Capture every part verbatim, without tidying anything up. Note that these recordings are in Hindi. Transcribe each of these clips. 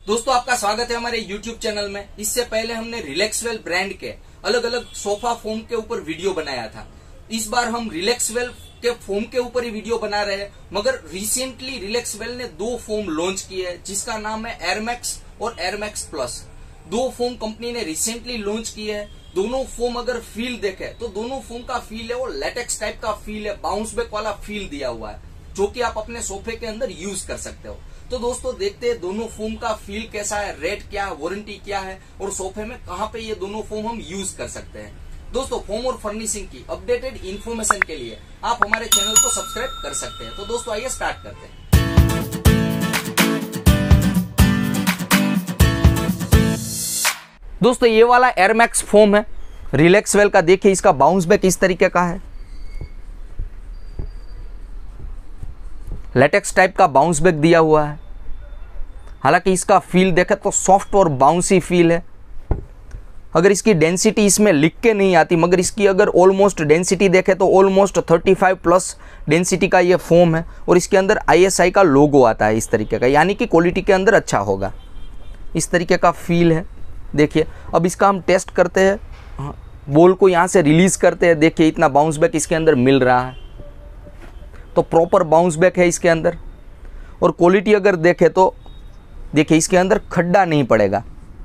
दोस्तों आपका स्वागत है हमारे YouTube चैनल में। इससे पहले हमने रिलैक्सवेल ब्रांड के अलग अलग सोफा फोम के ऊपर वीडियो बनाया था। इस बार हम रिलैक्सवेल के फोम के ऊपर ही वीडियो बना रहे हैं, मगर रिसेंटली रिलैक्सवेल ने दो फोम लॉन्च किए हैं जिसका नाम है एयरमैक्स और एयरमैक्स प्लस। दो फोम कंपनी ने रिसेंटली लॉन्च किए हैं। दोनों फोम अगर फील देखे तो दोनों फोम का फील है वो लेटेक्स टाइप का फील है, बाउंस बैक वाला फील दिया हुआ है जो कि आप अपने सोफे के अंदर यूज कर सकते हो। तो दोस्तों देखते हैं दोनों फोम का फील कैसा है, रेट क्या है, वारंटी क्या है और सोफे में कहां पे ये दोनों फोम हम यूज कर सकते हैं। दोस्तों फोम और फर्निशिंग की अपडेटेड इन्फॉर्मेशन के लिए आप हमारे चैनल को सब्सक्राइब कर सकते हैं। तो दोस्तों आइए स्टार्ट करते हैं। दोस्तों ये वाला एयरमैक्स फोम है रिलैक्सवेल का। देखिए इसका बाउंस बैक इस तरीके का है, लेटेक्स टाइप का बाउंस बैक दिया हुआ है। हालांकि इसका फील देखें तो सॉफ्ट और बाउंसी फील है। अगर इसकी डेंसिटी इसमें लिख के नहीं आती, मगर इसकी अगर ऑलमोस्ट डेंसिटी देखें तो ऑलमोस्ट पैंतीस प्लस डेंसिटी का ये फोम है और इसके अंदर आई एस आई का लोगो आता है इस तरीके का, यानी कि क्वालिटी के अंदर अच्छा होगा। इस तरीके का फील है। देखिए अब इसका हम टेस्ट करते हैं, बॉल को यहाँ से रिलीज करते हैं। देखिए इतना बाउंस बैक इसके अंदर मिल रहा है, तो प्रॉपर बाउंस बैक है इसके अंदर। और क्वालिटी अगर देखें तो देखिए इसके अंदर खड्डा नहीं पड़ेगा।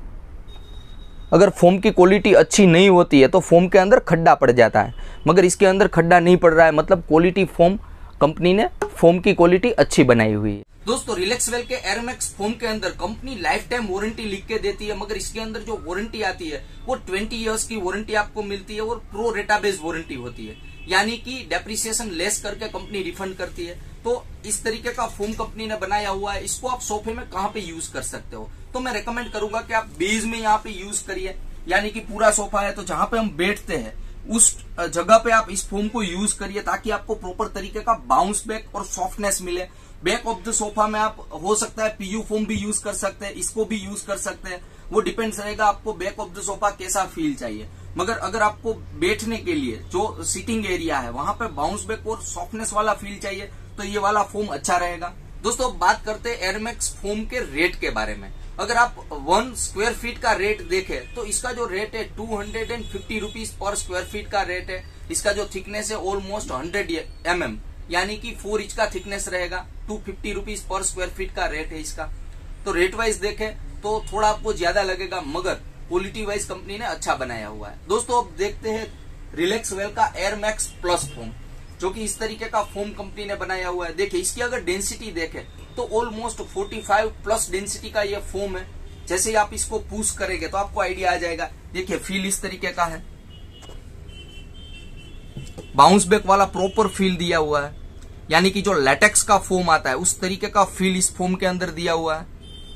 अगर फोम की क्वालिटी अच्छी नहीं होती है तो फोम के अंदर खड्डा पड़ जाता है, मगर इसके अंदर खड्डा नहीं पड़ रहा है, मतलब क्वालिटी फोम कंपनी ने फोम की क्वालिटी अच्छी बनाई हुई है। दोस्तों रिलैक्सवेल के एयरमैक्स फोम के अंदर कंपनी लाइफ टाइम वारंटी लिख के देती है, मगर इसके अंदर जो वारंटी आती है वो बीस इयर्स की वारंटी आपको मिलती है और प्रो रेटा बेस्ड वारंटी होती है, यानी कि डेप्रिसिएशन लेस करके कंपनी रिफंड करती है। तो इस तरीके का फोम कंपनी ने बनाया हुआ है। इसको आप सोफे में कहां पे यूज कर सकते हो, तो मैं रेकमेंड करूंगा कि आप बेस में यहाँ पे यूज करिए, यानी कि पूरा सोफा है तो जहां पे हम बैठते हैं उस जगह पे आप इस फोम को यूज करिए, ताकि आपको प्रॉपर तरीके का बाउंस बैक और सॉफ्टनेस मिले। बैक ऑफ द सोफा में आप हो सकता है पीयू फोम भी यूज कर सकते हैं, इसको भी यूज कर सकते हैं, वो डिपेंड्स रहेगा आपको बैक ऑफ द सोफा कैसा फील चाहिए। मगर अगर आपको बैठने के लिए जो सीटिंग एरिया है वहां पे बाउंस बैक और सॉफ्टनेस वाला फील चाहिए तो ये वाला फोम अच्छा रहेगा। दोस्तों बात करते हैं एयरमैक्स फोम के रेट के बारे में। अगर आप वन स्क्वायर फीट का रेट देखें तो इसका जो रेट है two hundred and fifty rupees per square feet का रेट है। इसका जो थिकनेस है ऑलमोस्ट हंड्रेड एम एम, यानी कि फोर इंच का थिकनेस रहेगा। Two fifty rupees per square feet का रेट है इसका। तो रेट वाइज देखें तो थोड़ा आपको ज्यादा लगेगा, मगर क्वालिटी वाइज कंपनी ने अच्छा बनाया हुआ है। दोस्तों अब देखते हैं रिलैक्सवेल का एयरमैक्स प्लस फोम, जो कि इस तरीके का फोम कंपनी ने बनाया हुआ है। देखिए इसकी अगर डेंसिटी देखें तो ऑलमोस्ट पैंतालीस प्लस डेंसिटी का ये फोम है। जैसे ही आप इसको पुश करेंगे तो आपको आइडिया आ जाएगा। देखिए फील इस तरीके का है, बाउंस बैक वाला प्रॉपर फील दिया हुआ है, यानी कि जो लेटेक्स का फोम आता है उस तरीके का फील इस फोम के अंदर दिया हुआ है।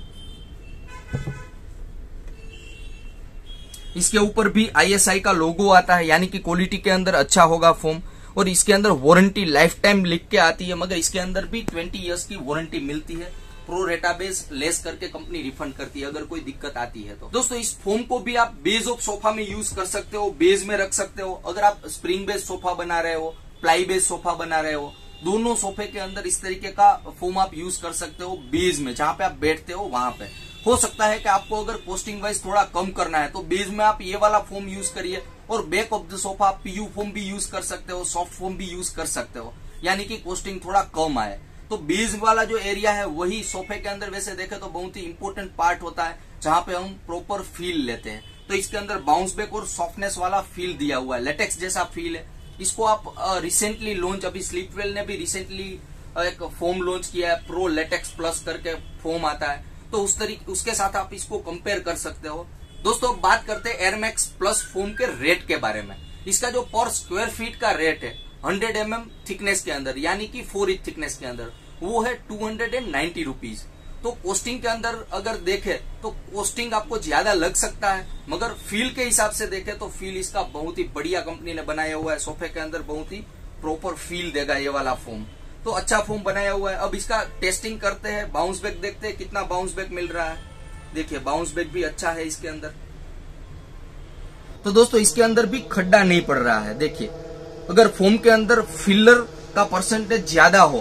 इसके ऊपर भी आई एस आई का लोगो आता है, यानी कि क्वालिटी के अंदर अच्छा होगा फोम। और इसके अंदर वारंटी लाइफ टाइम लिख के आती है, मगर इसके अंदर भी बीस इयर्स की वारंटी मिलती है। प्रो रेटाबेस लेस करके कंपनी रिफंड करती है अगर कोई दिक्कत आती है तो। दोस्तों इस फोम को भी आप बेस ऑफ सोफा में यूज कर सकते हो, बेस में रख सकते हो। अगर आप स्प्रिंग बेस सोफा बना रहे हो, प्लाई बेस सोफा बना रहे हो, दोनों सोफे के अंदर इस तरीके का फोम आप यूज कर सकते हो बेस में, जहां पे आप बैठते हो वहां पे। हो सकता है कि आपको अगर कॉस्टिंग वाइज थोड़ा कम करना है तो बेस में आप ये वाला फोम यूज करिए, और बैक ऑफ द सोफा आप पीयू फोम भी यूज कर सकते हो, सॉफ्ट फोम भी यूज कर सकते हो, यानी कि कॉस्टिंग थोड़ा कम आए। तो बेस वाला जो एरिया है वही सोफे के अंदर वैसे देखे तो बहुत ही इंपॉर्टेंट पार्ट होता है, जहां पे हम प्रॉपर फील लेते हैं। तो इसके अंदर बाउंस बैक और सॉफ्टनेस वाला फील दिया हुआ है, लेटेक्स जैसा फील है। इसको आप रिसेंटली लॉन्च, अभी स्लीपवेल ने भी रिसेंटली एक फोम लॉन्च किया है, प्रो लेटेक्स प्लस करके फोम आता है, तो उस तरीके उसके साथ आप इसको कंपेयर कर सकते हो। दोस्तों बात करते हैं एयरमैक्स प्लस फोम के रेट के बारे में। इसका जो पर स्क्वायर फीट का रेट है हंड्रेड एम एम थिकनेस के अंदर, यानी कि फोर इंच थिकनेस के अंदर, वो है two hundred and ninety rupees. तो कॉस्टिंग के अंदर अगर देखे तो कॉस्टिंग आपको ज्यादा लग सकता है, मगर फील के हिसाब से देखे तो फील इसका बहुत ही बढ़िया कंपनी ने बनाया हुआ है। सोफे के अंदर बहुत ही प्रॉपर फील देगा ये वाला फोम, तो अच्छा फोम बनाया हुआ है। अब इसका टेस्टिंग करते हैं, बाउंस बैक देखते हैं कितना बाउंस बैक मिल रहा है। देखिए बाउंस बैक भी अच्छा है इसके अंदर। तो दोस्तों इसके अंदर भी खड्डा नहीं पड़ रहा है। देखिए अगर फोम के अंदर फिलर का परसेंटेज ज्यादा हो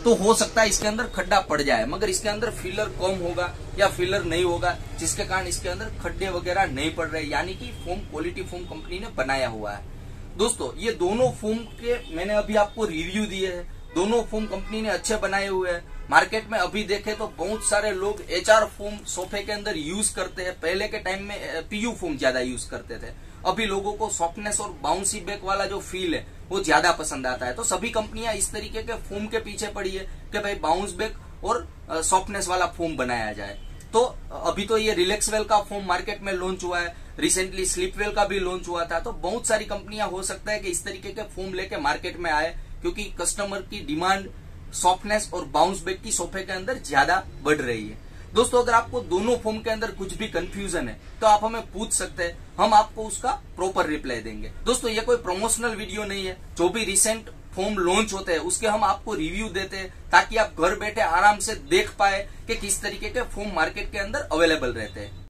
तो हो सकता है इसके अंदर खड्डा पड़ जाए, मगर इसके अंदर फिलर कम होगा या फिलर नहीं होगा, जिसके कारण इसके अंदर खड्डे वगैरह नहीं पड़ रहे, यानी कि फोम क्वालिटी फोम कंपनी ने बनाया हुआ है। दोस्तों ये दोनों फोम के मैंने अभी आपको रिव्यू दिए हैं, दोनों फोम कंपनी ने अच्छे बनाए हुए हैं। मार्केट में अभी देखे तो बहुत सारे लोग एचआर फोम सोफे के अंदर यूज करते हैं, पहले के टाइम में पीयू फोम ज्यादा यूज करते थे। अभी लोगों को सॉफ्टनेस और बाउंसी बैक वाला जो फील है वो ज्यादा पसंद आता है, तो सभी कंपनियां इस तरीके के फोम के पीछे पड़ी है कि भाई बाउंस बैक और सॉफ्टनेस वाला फोम बनाया जाए। तो अभी तो ये रिलैक्सवेल का फोम मार्केट में लॉन्च हुआ है, रिसेंटली स्लीपवेल का भी लॉन्च हुआ था, तो बहुत सारी कंपनियां हो सकता है कि इस तरीके के फोम लेके मार्केट में आए, क्योंकि कस्टमर की डिमांड सॉफ्टनेस और बाउंस बैक की सोफे के अंदर ज्यादा बढ़ रही है। दोस्तों अगर आपको दोनों फोम के अंदर कुछ भी कंफ्यूजन है तो आप हमें पूछ सकते हैं, हम आपको उसका प्रॉपर रिप्लाई देंगे। दोस्तों ये कोई प्रमोशनल वीडियो नहीं है, जो भी रिसेंट फोम लॉन्च होते हैं उसके हम आपको रिव्यू देते हैं, ताकि आप घर बैठे आराम से देख पाए कि किस तरीके के फोम मार्केट के अंदर अवेलेबल रहते हैं।